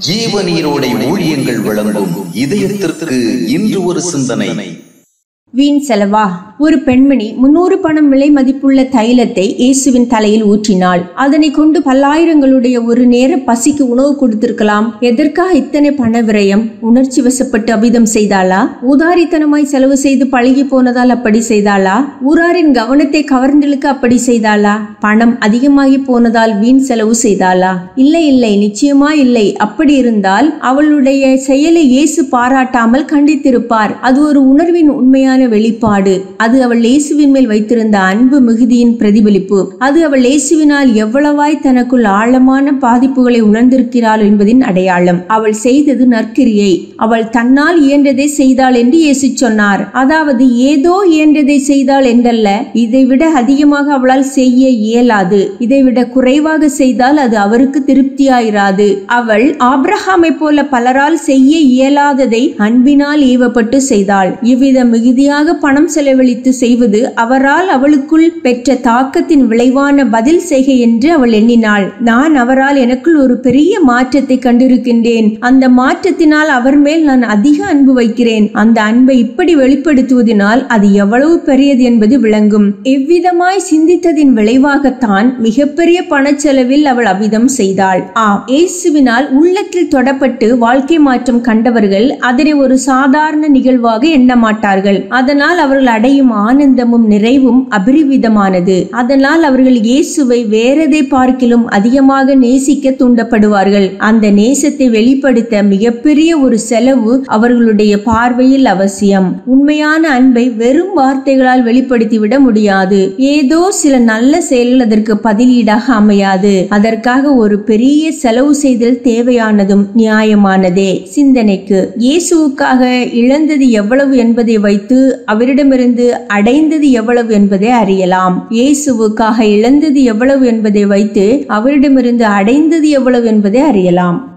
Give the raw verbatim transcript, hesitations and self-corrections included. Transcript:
ஜீவநீரோடை ஊழியங்கள் வழங்கும் இதயத்திற்கு இன்று ஒரு சிந்தனை. வீண் செலவா? ஒரு பெண்மணி முன்னூறு பணம் விலை மதிப்புள்ள தைலத்தை இயேசுவின் தலையில் ஊற்றினாள். அதனை கொண்டு பல்லாயிரங்களுடைய ஒரு நேர பசிக்கு உணவு கொடுத்திருக்கலாம். எதற்காக இத்தனை பண விரயம்? உணர்ச்சி வசப்பட்டு அபிதம் செய்தாளா? ஊதாரித்தனமாய் செலவு செய்து பழகி போனதால் அப்படி செய்தாளா? ஊராரின் கவனத்தை கவர்ந்தெழுக்க அப்படி செய்தாளா? பணம் அதிகமாகி போனதால் வீண் செலவு செய்தாளா? இல்லை இல்லை, நிச்சயமா இல்லை. அப்படி இருந்தால் அவளுடைய செயலை இயேசு பாராட்டாமல் கண்டித்திருப்பார். அது ஒரு உணர்வின் உண்மையான வெளிப்பாடு. அது அவள் இயேசுவின் மேல் வைத்திருந்த அன்பு மிகுதியின் பிரதிபலிப்பு. அது அவள் இயேசுவினால் எவ்வளவாய் தனக்குள் ஆழமான பாதிப்புகளை உணர்ந்திருக்கிறாள் என்பதின் அடையாளம். அவள் செய்தது நற்கிரியை. அவள் தன்னால் இயன்றதை செய்தாள் என்று இயேசு சொன்னார். அதாவது ஏதோ இயன்றதை செய்தாள் என்றல்ல, இதைவிட அதிகமாக அவளால் செய்ய இயலாது. இதைவிட குறைவாக செய்தால் அது அவருக்கு திருப்தியாயிராது. அவள் ஆபிரகாமை போல பலரால் செய்ய இயலாததை அன்பினால் ஏவப்பட்டு செய்தாள். இவ்வித மிகுதியாக பணம் செலவழித்து செய்வது அவரால் அவளுக்குள் பெற்ற தாக்கத்தின் விளைவான பதில் செய்கை என்று அவள் எண்ணினாள். நான் அவரால் எனக்குள் ஒரு பெரிய மாற்றத்தை கண்டிருக்கின்றேன். அந்த மாற்றத்தினால் அவர் மேல் நான் அதிக அன்பு வைக்கிறேன். அந்த அன்பை இப்படி வெளிப்படுத்துவதனால் அது எவ்வளவு பெரியது என்பது விளங்கும். எவ்விதமாய் சிந்தித்ததின் விளைவாகத்தான் மிகப்பெரிய பணச்செலவில் அவள் அவ்விதம் செய்தாள். ஆம், இயேசுவினால் உள்ளத்தில் தொடப்பட்டு வாழ்க்கை மாற்றம் கண்டவர்கள் அதனை ஒரு சாதாரண நிகழ்வாக எண்ண மாட்டார்கள். அதனால் அவர்கள் அடையும் ஆனந்தமும் நிறைவும் அபரிவிதமானது. அதனால் அவர்கள் இயேசுவை வேறதை பார்க்கிலும் அதிகமாக நேசிக்க தூண்டப்படுவார்கள். அந்த நேசத்தை வெளிப்படுத்த மிகப்பெரிய ஒரு செலவு அவர்களுடைய பார்வையில் அவசியம். உண்மையான அன்பை வெறும் வார்த்தைகளால் வெளிப்படுத்திவிட முடியாது. ஏதோ சில நல்ல செயல்கள் அதற்கு பதிலீடாக அமையாது. அதற்காக ஒரு பெரிய செலவு செய்தல் தேவையானதும் நியாயமானதே. சிந்தனைக்கு, இயேசுவுக்காக இழந்தது எவ்வளவு என்பதை வைத்து அவரிடமிருந்து அடைந்தது எவ்வளவு என்பதை அறியலாம். இயேசுவுக்காக இழந்தது எவ்வளவு என்பதை வைத்து அவரிடமிருந்து அடைந்தது எவ்வளவு என்பதை அறியலாம்.